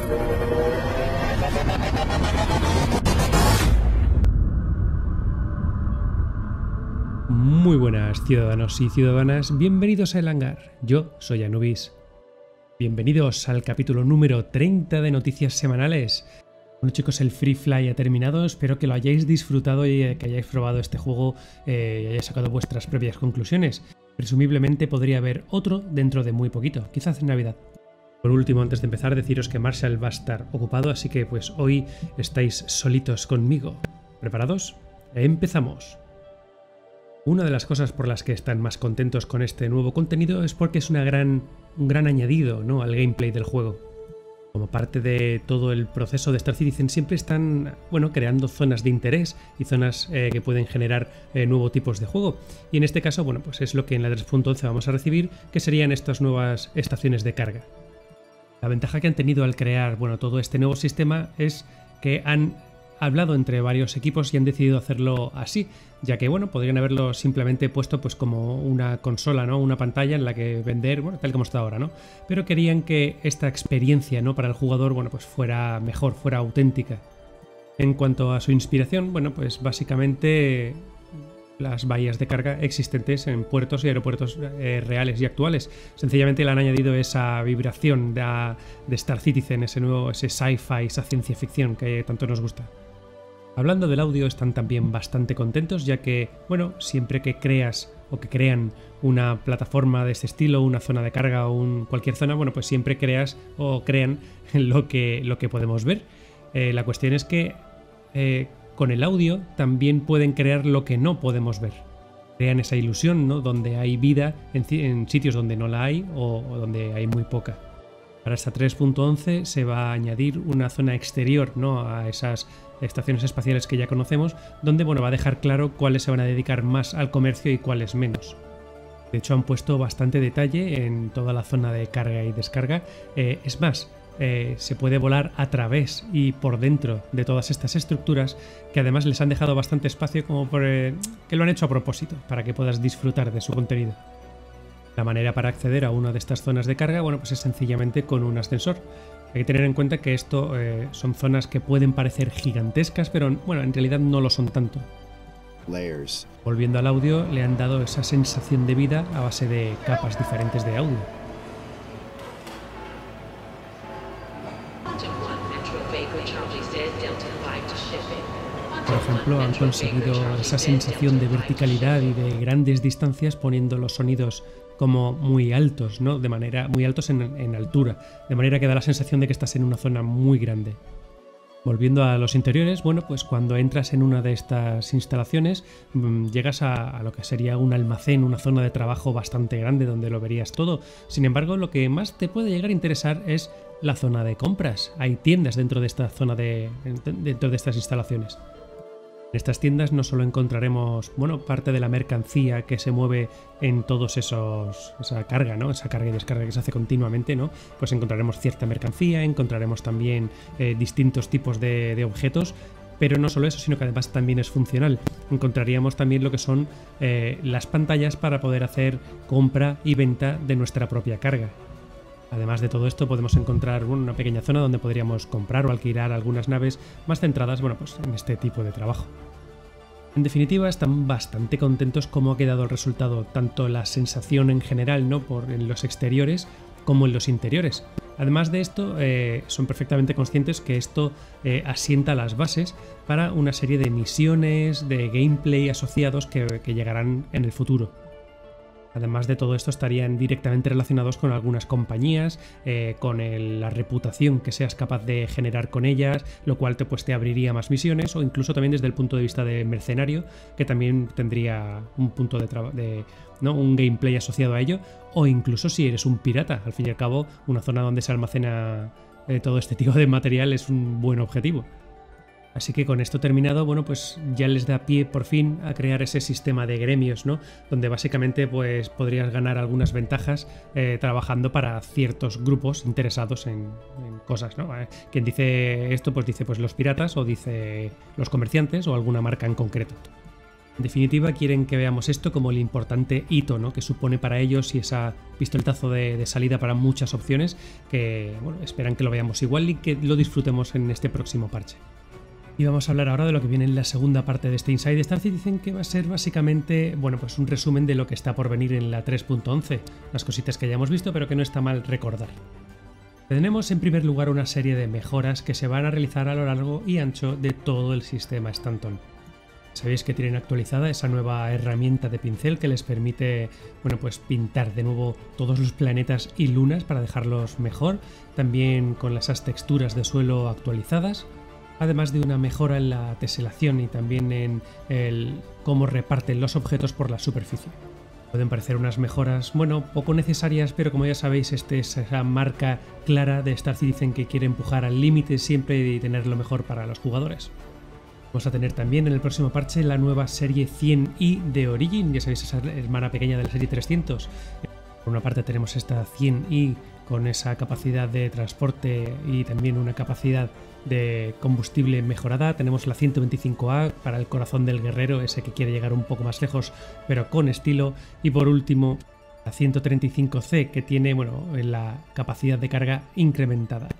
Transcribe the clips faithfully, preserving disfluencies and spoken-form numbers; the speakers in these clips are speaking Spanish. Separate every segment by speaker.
Speaker 1: Muy buenas ciudadanos y ciudadanas, bienvenidos a El Hangar. Yo soy Anubis. Bienvenidos al capítulo número treinta de Noticias Semanales. Bueno chicos, el Free Fly ha terminado, espero que lo hayáis disfrutado y que hayáis probado este juego eh, y hayáis sacado vuestras propias conclusiones. Presumiblemente podría haber otro dentro de muy poquito, quizás en Navidad. Por último, antes de empezar, deciros que Marshall va a estar ocupado, así que pues hoy estáis solitos conmigo. ¿Preparados? Empezamos. Una de las cosas por las que están más contentos con este nuevo contenido es porque es una gran, un gran añadido, ¿no?, al gameplay del juego. Como parte de todo el proceso de Star Citizen siempre están, bueno, creando zonas de interés y zonas eh, que pueden generar eh, nuevos tipos de juego. Y en este caso, bueno, pues es lo que en la tres punto once vamos a recibir, que serían estas nuevas estaciones de carga. La ventaja que han tenido al crear, bueno, todo este nuevo sistema es que han hablado entre varios equipos y han decidido hacerlo así, ya que bueno, podrían haberlo simplemente puesto pues como una consola, ¿no?, una pantalla en la que vender, bueno, tal como está ahora, ¿no? Pero querían que esta experiencia, ¿no?, para el jugador, bueno, pues fuera mejor, fuera auténtica. En cuanto a su inspiración, bueno, pues básicamente las bahías de carga existentes en puertos y aeropuertos eh, reales y actuales. Sencillamente le han añadido esa vibración de, de Star Citizen, ese nuevo, ese sci-fi, esa ciencia ficción que tanto nos gusta. Hablando del audio, están también bastante contentos, ya que, bueno, siempre que creas o que crean una plataforma de este estilo, una zona de carga o un, cualquier zona, bueno, pues siempre creas o crean lo que, lo que podemos ver. Eh, la cuestión es que eh, con el audio también pueden crear lo que no podemos ver. Crean esa ilusión, ¿no?, donde hay vida en, en sitios donde no la hay o, o donde hay muy poca. Para esta tres punto once se va a añadir una zona exterior, ¿no?, a esas estaciones espaciales que ya conocemos, donde bueno, va a dejar claro cuáles se van a dedicar más al comercio y cuáles menos. De hecho, han puesto bastante detalle en toda la zona de carga y descarga. Eh, es más, eh, se puede volar a través y por dentro de todas estas estructuras, que además les han dejado bastante espacio, como por, eh, que lo han hecho a propósito, para que puedas disfrutar de su contenido. La manera para acceder a una de estas zonas de carga, bueno, pues es sencillamente con un ascensor. Hay que tener en cuenta que esto eh, son zonas que pueden parecer gigantescas, pero bueno, en realidad no lo son tanto. Layers. Volviendo al audio, le han dado esa sensación de vida a base de capas diferentes de audio. Por ejemplo, han conseguido esa sensación de verticalidad y de grandes distancias poniendo los sonidos como muy altos, ¿no?, de manera muy altos en, en altura, de manera que da la sensación de que estás en una zona muy grande. Volviendo a los interiores, bueno, pues cuando entras en una de estas instalaciones mmm, llegas a, a lo que sería un almacén, una zona de trabajo bastante grande donde lo verías todo. Sin embargo, lo que más te puede llegar a interesar es la zona de compras. Hay tiendas dentro de esta zona de, dentro de estas instalaciones. En estas tiendas no solo encontraremos, bueno, parte de la mercancía que se mueve en todos esos, esa carga, ¿no?, esa carga y descarga que se hace continuamente, ¿no? Pues encontraremos cierta mercancía, encontraremos también eh, distintos tipos de, de objetos, pero no solo eso, sino que además también es funcional. Encontraríamos también lo que son eh, las pantallas para poder hacer compra y venta de nuestra propia carga. Además de todo esto, podemos encontrar bueno, una pequeña zona donde podríamos comprar o alquilar algunas naves más centradas, bueno, pues en este tipo de trabajo. En definitiva, están bastante contentos cómo ha quedado el resultado, tanto la sensación en general, ¿no?, por en los exteriores como en los interiores. Además de esto, eh, son perfectamente conscientes que esto eh, asienta las bases para una serie de misiones, de gameplay asociados que, que llegarán en el futuro. Además de todo esto, estarían directamente relacionados con algunas compañías, eh, con el, la reputación que seas capaz de generar con ellas, lo cual te, pues, te abriría más misiones, o incluso también desde el punto de vista de mercenario, que también tendría un punto de, de ¿no? un gameplay asociado a ello, o incluso si eres un pirata. Al fin y al cabo, una zona donde se almacena eh, todo este tipo de material es un buen objetivo. Así que con esto terminado, bueno, pues ya les da pie por fin a crear ese sistema de gremios, ¿no?, donde básicamente pues podrías ganar algunas ventajas eh, trabajando para ciertos grupos interesados en, en cosas, ¿no? Eh, quien dice esto, pues dice pues los piratas o dice los comerciantes o alguna marca en concreto. En definitiva, quieren que veamos esto como el importante hito, ¿no?, que supone para ellos y ese pistoletazo de, de salida para muchas opciones que, bueno, esperan que lo veamos igual y que lo disfrutemos en este próximo parche. Y vamos a hablar ahora de lo que viene en la segunda parte de este Inside Star Citizen, que va a ser básicamente, bueno, pues un resumen de lo que está por venir en la tres punto once, las cositas que ya hemos visto pero que no está mal recordar. Tenemos en primer lugar una serie de mejoras que se van a realizar a lo largo y ancho de todo el sistema Stanton. Sabéis que tienen actualizada esa nueva herramienta de pincel que les permite, bueno, pues pintar de nuevo todos los planetas y lunas para dejarlos mejor, también con esas texturas de suelo actualizadas, además de una mejora en la teselación y también en el cómo reparten los objetos por la superficie. Pueden parecer unas mejoras, bueno, poco necesarias, pero como ya sabéis, esta es esa marca clara de Star Citizen que quiere empujar al límite siempre y tener lo mejor para los jugadores. Vamos a tener también en el próximo parche la nueva serie cien i de Origin, ya sabéis, esa hermana pequeña de la serie trescientos. Por una parte tenemos esta cien i con esa capacidad de transporte y también una capacidad de combustible mejorada. Tenemos la ciento veinticinco a para el corazón del guerrero, ese que quiere llegar un poco más lejos pero con estilo. Y por último la ciento treinta y cinco ce, que tiene, bueno, la capacidad de carga incrementada.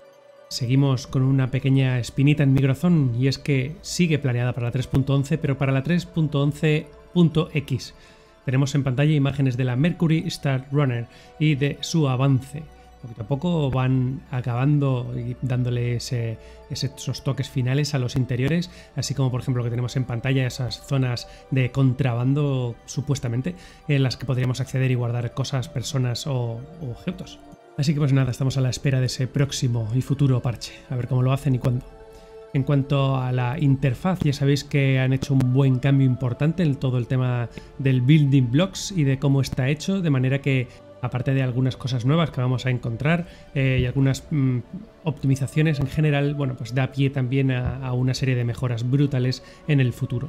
Speaker 1: Seguimos con una pequeña espinita en mi corazón, y es que sigue planeada para la tres punto once, pero para la tres punto once punto equis. Tenemos en pantalla imágenes de la Mercury Star Runner y de su avance. Poquito a poco van acabando y dándole ese, esos toques finales a los interiores, así como por ejemplo lo que tenemos en pantalla, esas zonas de contrabando supuestamente, en las que podríamos acceder y guardar cosas, personas o, o objetos. Así que pues nada, estamos a la espera de ese próximo y futuro parche, a ver cómo lo hacen y cuándo. En cuanto a la interfaz, ya sabéis que han hecho un buen cambio importante en todo el tema del building blocks y de cómo está hecho, de manera que, aparte de algunas cosas nuevas que vamos a encontrar eh, y algunas mm, optimizaciones en general, bueno, pues da pie también a, a una serie de mejoras brutales en el futuro.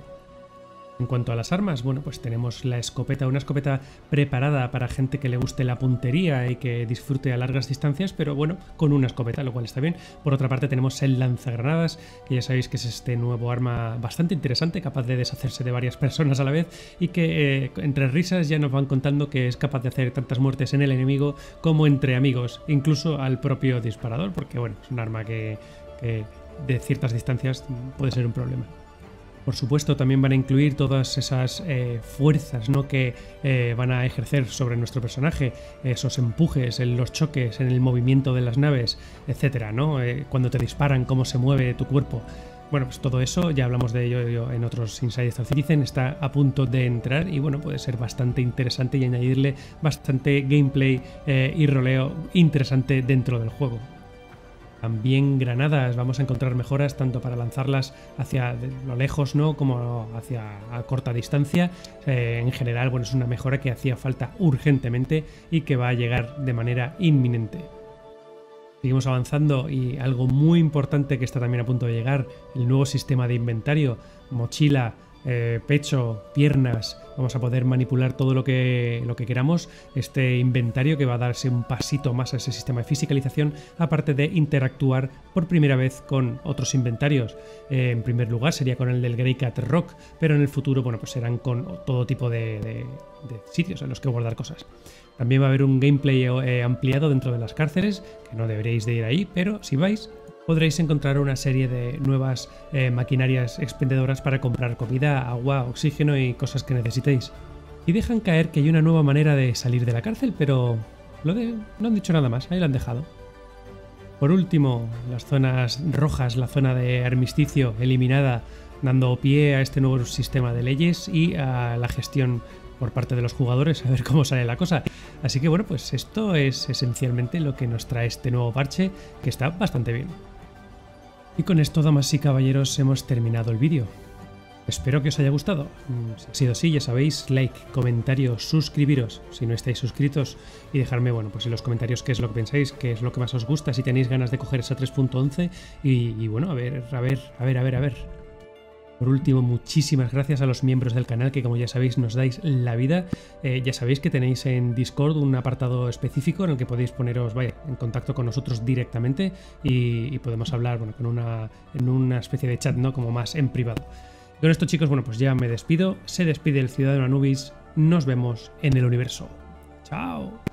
Speaker 1: En cuanto a las armas, bueno, pues tenemos la escopeta, una escopeta preparada para gente que le guste la puntería y que disfrute a largas distancias, pero bueno, con una escopeta, lo cual está bien. Por otra parte tenemos el lanzagranadas, que ya sabéis que es este nuevo arma bastante interesante, capaz de deshacerse de varias personas a la vez y que eh, entre risas ya nos van contando que es capaz de hacer tantas muertes en el enemigo como entre amigos, incluso al propio disparador, porque bueno, es un arma que, que de ciertas distancias puede ser un problema. Por supuesto, también van a incluir todas esas eh, fuerzas, ¿no?, que eh, van a ejercer sobre nuestro personaje, esos empujes, en los choques, en el movimiento de las naves, etcétera, ¿no? Eh, cuando te disparan, cómo se mueve tu cuerpo. Bueno, pues todo eso, ya hablamos de ello en otros Inside Star Citizen, está a punto de entrar y bueno, puede ser bastante interesante y añadirle bastante gameplay eh, y roleo interesante dentro del juego. También granadas, vamos a encontrar mejoras tanto para lanzarlas hacia lo lejos, ¿no?, como hacia a corta distancia. Eh, en general, bueno, es una mejora que hacía falta urgentemente y que va a llegar de manera inminente. Seguimos avanzando y algo muy importante que está también a punto de llegar, el nuevo sistema de inventario, mochila, Eh, pecho, piernas, vamos a poder manipular todo lo que, lo que queramos. Este inventario que va a darse un pasito más a ese sistema de fisicalización, aparte de interactuar por primera vez con otros inventarios. Eh, en primer lugar sería con el del Greycat Rock, pero en el futuro, bueno, pues serán con todo tipo de, de, de sitios en los que guardar cosas. También va a haber un gameplay eh, ampliado dentro de las cárceles, que no deberíais de ir ahí, pero si vais podréis encontrar una serie de nuevas eh, maquinarias expendedoras para comprar comida, agua, oxígeno y cosas que necesitéis. Y dejan caer que hay una nueva manera de salir de la cárcel, pero lo de, no han dicho nada más, ahí lo han dejado. Por último, las zonas rojas, la zona de armisticio eliminada, dando pie a este nuevo sistema de leyes y a la gestión por parte de los jugadores, a ver cómo sale la cosa. Así que bueno, pues esto es esencialmente lo que nos trae este nuevo parche, que está bastante bien. Y con esto, damas y caballeros, hemos terminado el vídeo. Espero que os haya gustado. Si ha sido así, ya sabéis, like, comentario, suscribiros si no estáis suscritos y dejarme, bueno, pues en los comentarios qué es lo que pensáis, qué es lo que más os gusta, si tenéis ganas de coger esa tres punto once y, y bueno, a ver, a ver, a ver, a ver, a ver. Por último, muchísimas gracias a los miembros del canal que, como ya sabéis, nos dais la vida. Eh, ya sabéis que tenéis en Discord un apartado específico en el que podéis poneros, vaya, en contacto con nosotros directamente y, y podemos hablar, bueno, con una, en una especie de chat, ¿no?, como más en privado. Con esto, chicos, bueno, pues ya me despido. Se despide el Ciudadano Anubis. Nos vemos en el universo. Chao.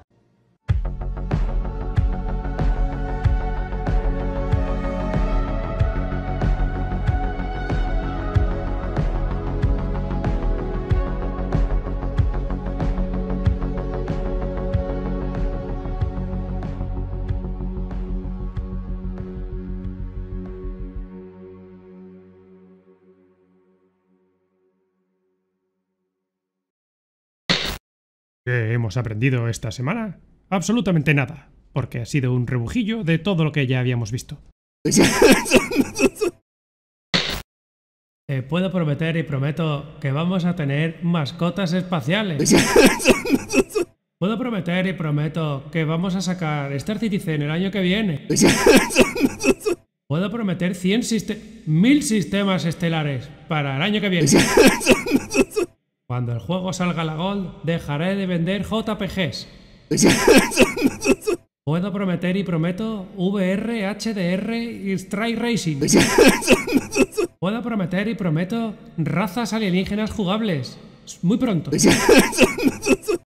Speaker 1: ¿Qué hemos aprendido esta semana? Absolutamente nada, porque ha sido un rebujillo de todo lo que ya habíamos visto. Te puedo prometer y prometo que vamos a tener mascotas espaciales. Puedo prometer y prometo que vamos a sacar Star Citizen el año que viene. Puedo prometer cien siste- mil sistemas estelares para el año que viene. Cuando el juego salga a la Gold, dejaré de vender J P Gs. Puedo prometer y prometo V R, H D R y Strike Racing. Puedo prometer y prometo razas alienígenas jugables. Muy pronto.